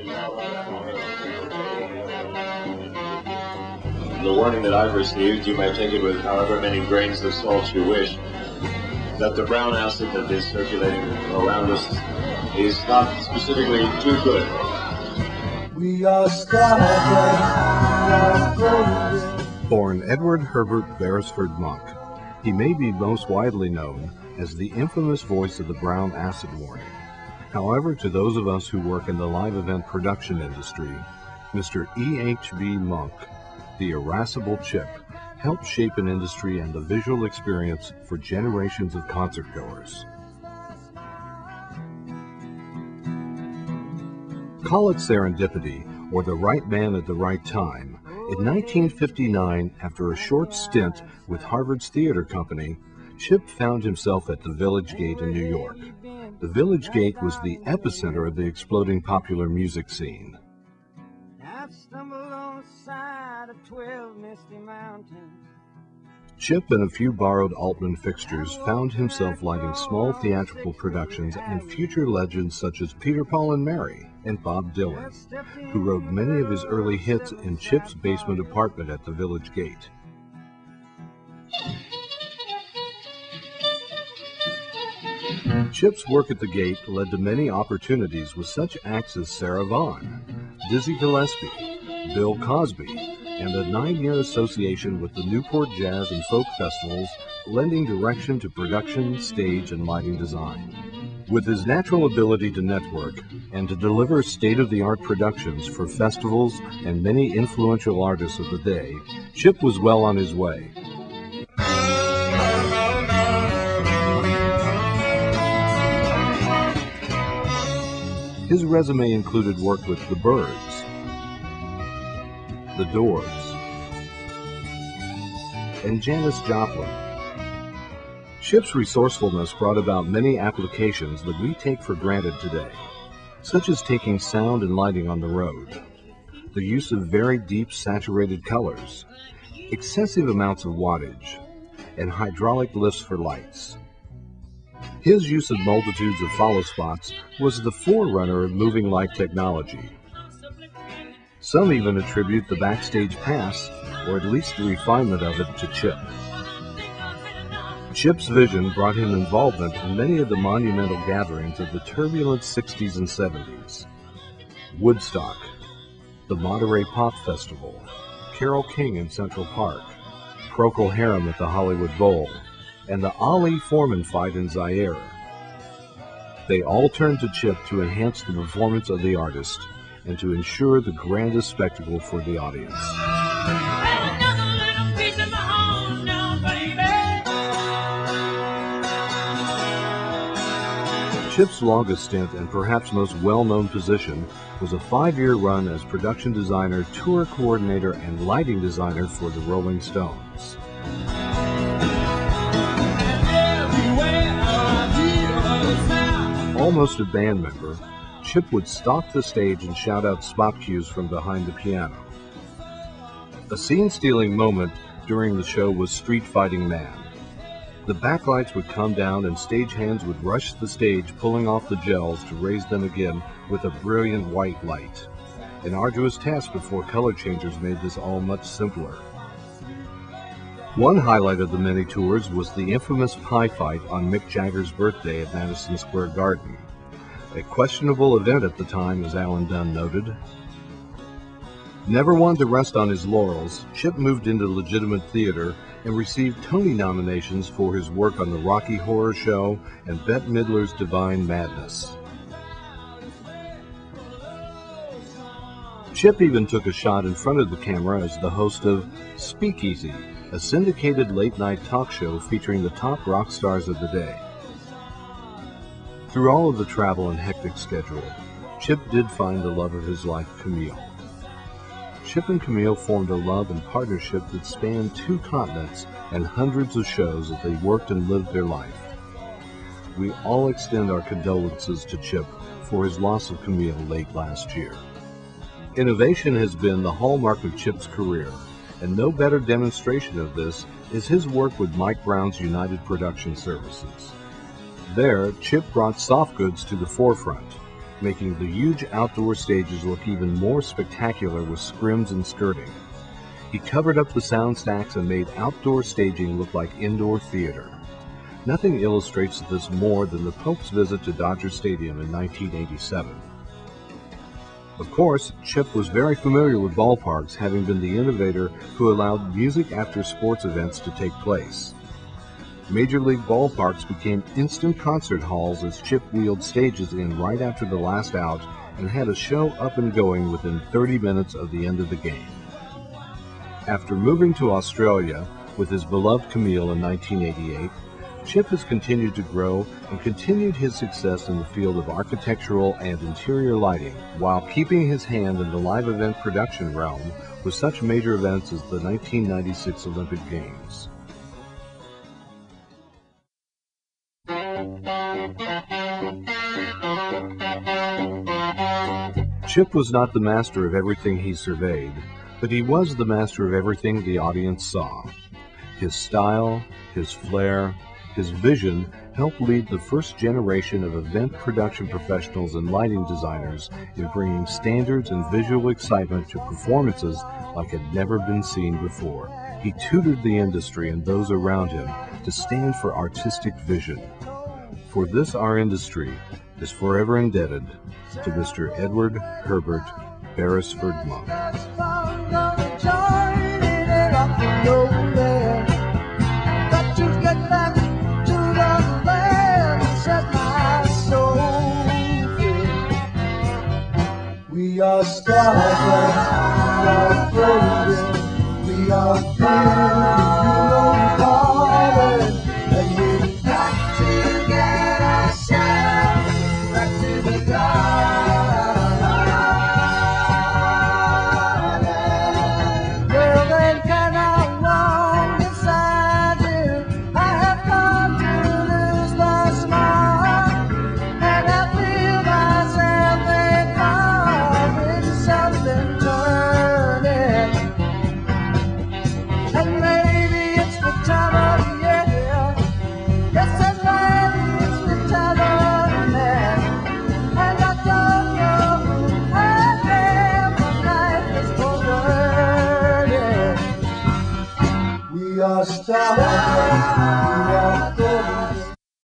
The warning that I've received, you may take it with however many grains of salt you wish, that the brown acid that is circulating around us is not specifically too good. We are starving. Born Edward Herbert Beresford Monk, he may be most widely known as the infamous voice of the brown acid warning. However, to those of us who work in the live event production industry, Mr. E.H.B. Monk, the irascible Chip, helped shape an industry and the visual experience for generations of concertgoers. Call it serendipity or the right man at the right time. In 1959, after a short stint with Harvard's theater company, Chip found himself at the Village Gate in New York. The Village Gate was the epicenter of the exploding popular music scene. Chip and a few borrowed Altman fixtures found himself lighting small theatrical productions and future legends such as Peter, Paul and Mary and Bob Dylan, who wrote many of his early hits in Chip's basement apartment at the Village Gate. Chip's work at the Gate led to many opportunities with such acts as Sarah Vaughan, Dizzy Gillespie, Bill Cosby, and a 9-year association with the Newport Jazz and Folk Festivals, lending direction to production, stage, and lighting design. With his natural ability to network and to deliver state-of-the-art productions for festivals and many influential artists of the day, Chip was well on his way. His resume included work with the Byrds, the Doors, and Janis Joplin. Chip's resourcefulness brought about many applications that we take for granted today, such as taking sound and lighting on the road, the use of very deep saturated colors, excessive amounts of wattage, and hydraulic lifts for lights. His use of multitudes of follow spots was the forerunner of moving light technology. Some even attribute the backstage pass, or at least the refinement of it, to Chip. Chip's vision brought him involvement in many of the monumental gatherings of the turbulent 60s and 70s. Woodstock, the Monterey Pop Festival, Carole King in Central Park, Procol Harum at the Hollywood Bowl, and the Ali Foreman fight in Zaire. They all turned to Chip to enhance the performance of the artist and to ensure the grandest spectacle for the audience. Chip's longest stint and perhaps most well-known position was a 5-year run as production designer, tour coordinator, and lighting designer for the Rolling Stones. Almost a band member, Chip would stalk the stage and shout out spot cues from behind the piano. A scene-stealing moment during the show was Street Fighting Man. The backlights would come down and stagehands would rush the stage, pulling off the gels to raise them again with a brilliant white light. An arduous task before color changers made this all much simpler. One highlight of the many tours was the infamous pie fight on Mick Jagger's birthday at Madison Square Garden. A questionable event at the time, as Alan Dunn noted. Never one to rest on his laurels, Chip moved into legitimate theater and received Tony nominations for his work on the Rocky Horror Show and Bette Midler's Divine Madness. Chip even took a shot in front of the camera as the host of Speakeasy, a syndicated late-night talk show featuring the top rock stars of the day. Through all of the travel and hectic schedule, Chip did find the love of his life, Camille. Chip and Camille formed a love and partnership that spanned 2 continents and hundreds of shows as they worked and lived their life. We all extend our condolences to Chip for his loss of Camille late last year. Innovation has been the hallmark of Chip's career, and no better demonstration of this is his work with Mike Brown's United Production Services. There, Chip brought soft goods to the forefront, making the huge outdoor stages look even more spectacular with scrims and skirting. He covered up the sound stacks and made outdoor staging look like indoor theater. Nothing illustrates this more than the Pope's visit to Dodger Stadium in 1987. Of course, Chip was very familiar with ballparks, having been the innovator who allowed music after sports events to take place. Major League ballparks became instant concert halls as Chip wheeled stages in right after the last out and had a show up and going within 30 minutes of the end of the game. After moving to Australia with his beloved Camille in 1988, Chip has continued to grow and continued his success in the field of architectural and interior lighting while keeping his hand in the live event production realm with such major events as the 1996 Olympic Games. Chip was not the master of everything he surveyed, but he was the master of everything the audience saw. His style, his flair, his vision helped lead the first generation of event production professionals and lighting designers in bringing standards and visual excitement to performances like had never been seen before. He tutored the industry and those around him to stand for artistic vision. For this, our industry is forever indebted to Mr. Edward Herbert Beresford Monk. We are stars, we are golden, we are hearted, and we've got to get ourselves back to the garden. Well, then can I walk inside you? I have come to lose my smile, and I feel myself something turning, and maybe it's the time of year. Yes, and maybe it's the time of man, and I don't know who I am. My life is over. We are stars.